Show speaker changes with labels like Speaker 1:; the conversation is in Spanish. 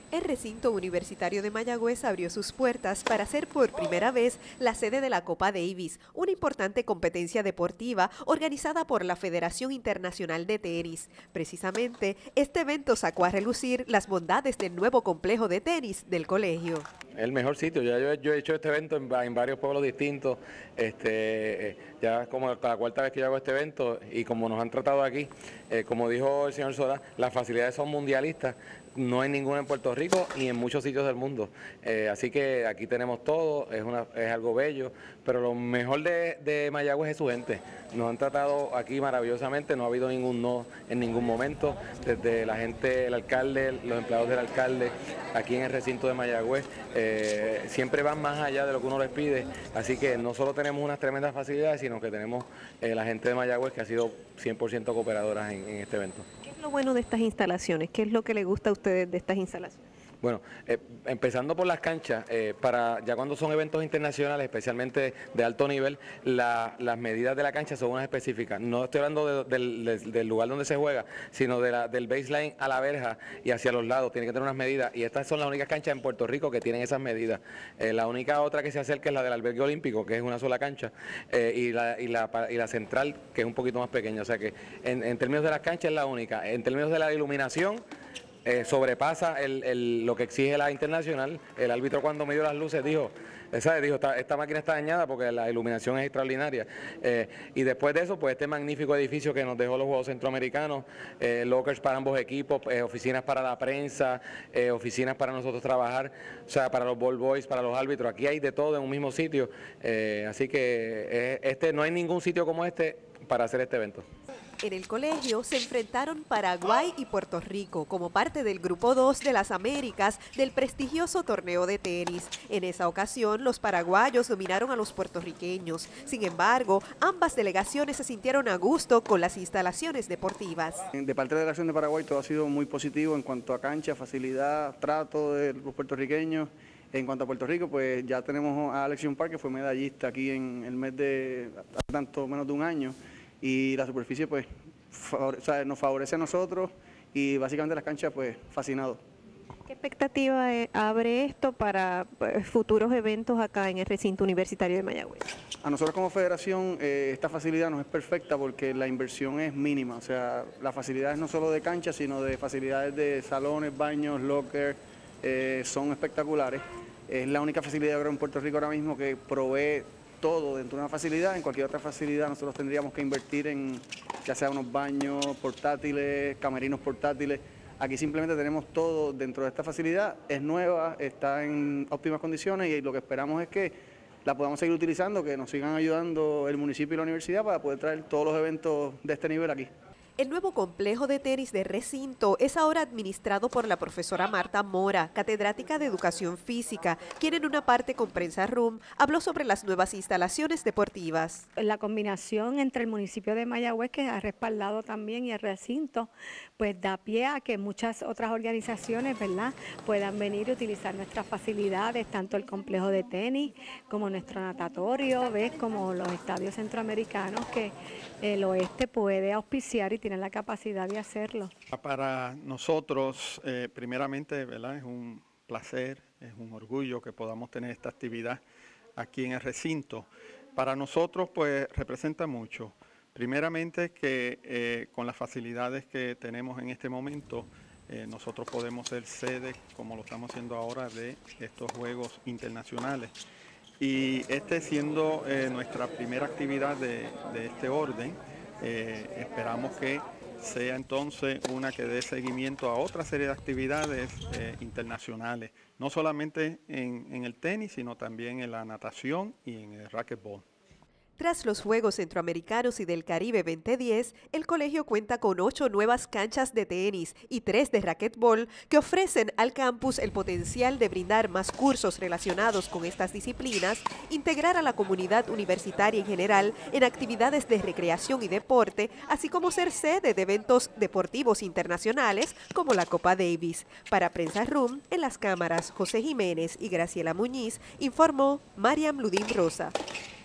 Speaker 1: El recinto universitario de Mayagüez abrió sus puertas para ser por primera vez la sede de la Copa Davis, una importante competencia deportiva organizada por la Federación Internacional de Tenis. Precisamente, este evento sacó a relucir las bondades del nuevo complejo de tenis del colegio.
Speaker 2: El mejor sitio, yo he hecho este evento en varios pueblos distintos, ya como la cuarta vez que yo hago este evento y como nos han tratado aquí, como dijo el señor Sola, las facilidades son mundialistas, no hay ninguna en Puerto Rico ni en muchos sitios del mundo, así que aquí tenemos todo, es algo bello, pero lo mejor de Mayagüez es su gente, nos han tratado aquí maravillosamente, no ha habido ningún no en ningún momento, desde la gente, el alcalde, los empleados del alcalde, aquí en el recinto de Mayagüez, siempre van más allá de lo que uno les pide, así que no solo tenemos unas tremendas facilidades, sino que tenemos la gente de Mayagüez que ha sido 100% cooperadoras en este evento.
Speaker 1: ¿Qué es lo bueno de estas instalaciones? ¿Qué es lo que le gusta a ustedes de estas instalaciones?
Speaker 2: Bueno, empezando por las canchas, para ya cuando son eventos internacionales, especialmente de alto nivel, las medidas de la cancha son unas específicas. No estoy hablando del lugar donde se juega, sino del baseline a la verja y hacia los lados. Tiene que tener unas medidas y estas son las únicas canchas en Puerto Rico que tienen esas medidas. La única otra que se acerca es la del albergue olímpico, que es una sola cancha, y la central, que es un poquito más pequeña. O sea que en términos de las canchas es la única. En términos de la iluminación, sobrepasa lo que exige la internacional. El árbitro cuando midió las luces dijo, esta máquina está dañada porque la iluminación es extraordinaria. Y después de eso, pues este magnífico edificio que nos dejó los Juegos Centroamericanos, lockers para ambos equipos, oficinas para la prensa, oficinas para nosotros trabajar, o sea, para los ball boys, para los árbitros. Aquí hay de todo en un mismo sitio, así que no hay ningún sitio como este para hacer este evento.
Speaker 1: En el colegio se enfrentaron Paraguay y Puerto Rico como parte del Grupo 2 de las Américas del prestigioso torneo de tenis. En esa ocasión, los paraguayos dominaron a los puertorriqueños. Sin embargo, ambas delegaciones se sintieron a gusto con las instalaciones deportivas.
Speaker 3: De parte de la delegación de Paraguay todo ha sido muy positivo en cuanto a cancha, facilidad, trato de los puertorriqueños. En cuanto a Puerto Rico, pues ya tenemos a Alexion Park, que fue medallista aquí en el mes de tanto menos de un año. Y la superficie pues nos favorece a nosotros y básicamente las canchas pues fascinados.
Speaker 1: ¿Qué expectativa abre esto para futuros eventos acá en el recinto universitario de Mayagüez?
Speaker 3: A nosotros como federación esta facilidad nos es perfecta porque la inversión es mínima, o sea, las facilidades no solo de canchas sino de facilidades de salones, baños, lockers, son espectaculares. Es la única facilidad en Puerto Rico ahora mismo que provee todo dentro de una facilidad. En cualquier otra facilidad nosotros tendríamos que invertir en ya sea unos baños portátiles, camerinos portátiles. Aquí simplemente tenemos todo dentro de esta facilidad, es nueva, está en óptimas condiciones y lo que esperamos es que la podamos seguir utilizando, que nos sigan ayudando el municipio y la universidad para poder traer todos los eventos de este nivel aquí.
Speaker 1: El nuevo complejo de tenis de recinto es ahora administrado por la profesora Marta Mora, catedrática de Educación Física, quien en una parte con Prensa Room habló sobre las nuevas instalaciones deportivas.
Speaker 4: La combinación entre el municipio de Mayagüez, que ha respaldado también, y el recinto, pues da pie a que muchas otras organizaciones, ¿verdad?, puedan venir y utilizar nuestras facilidades, tanto el complejo de tenis como nuestro natatorio, ¿ves?, como los estadios centroamericanos que el oeste puede auspiciar y tienen la capacidad de hacerlo.
Speaker 5: Para nosotros, primeramente, ¿verdad?, es un placer, es un orgullo que podamos tener esta actividad aquí en el recinto. Para nosotros, pues, representa mucho. Primeramente que con las facilidades que tenemos en este momento, nosotros podemos ser sede, como lo estamos haciendo ahora, de estos Juegos Internacionales. Y siendo nuestra primera actividad de este orden, esperamos que sea entonces una que dé seguimiento a otra serie de actividades internacionales, no solamente en el tenis, sino también en la natación y en el racquetball.
Speaker 1: Tras los Juegos Centroamericanos y del Caribe 2010, el colegio cuenta con 8 nuevas canchas de tenis y 3 de racquetball que ofrecen al campus el potencial de brindar más cursos relacionados con estas disciplinas, integrar a la comunidad universitaria en general en actividades de recreación y deporte, así como ser sede de eventos deportivos internacionales como la Copa Davis. Para Prensa Room, en las cámaras José Jiménez y Graciela Muñiz, informó Mariam Ludín Rosa.